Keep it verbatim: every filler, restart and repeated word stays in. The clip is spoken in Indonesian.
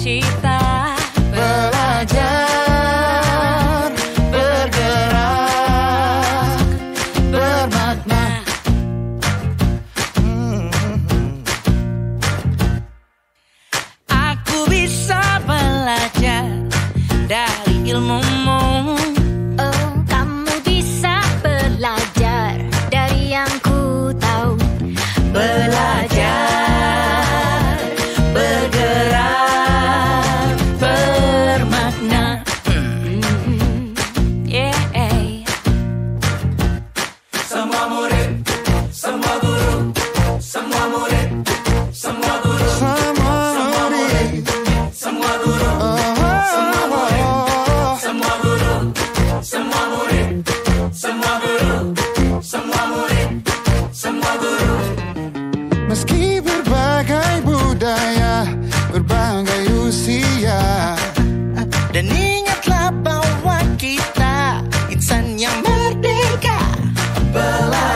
kita. Belajar, bergerak, bermakna. Aku bisa belajar dari ilmumu. Oh, kamu bisa belajar dari yang ku tahu. Belajar, bergerak, bermakna. Mm, yeah. Semua murid, semua guru, semua murid, semua guru, Semua murid, semua guru, semua murid, semua guru, semua murid, semua guru, semua murid, semua guru. meski berbagai budaya, berbagai usia. Dan ingatlah bahwa kita insan yang merdeka. Belajar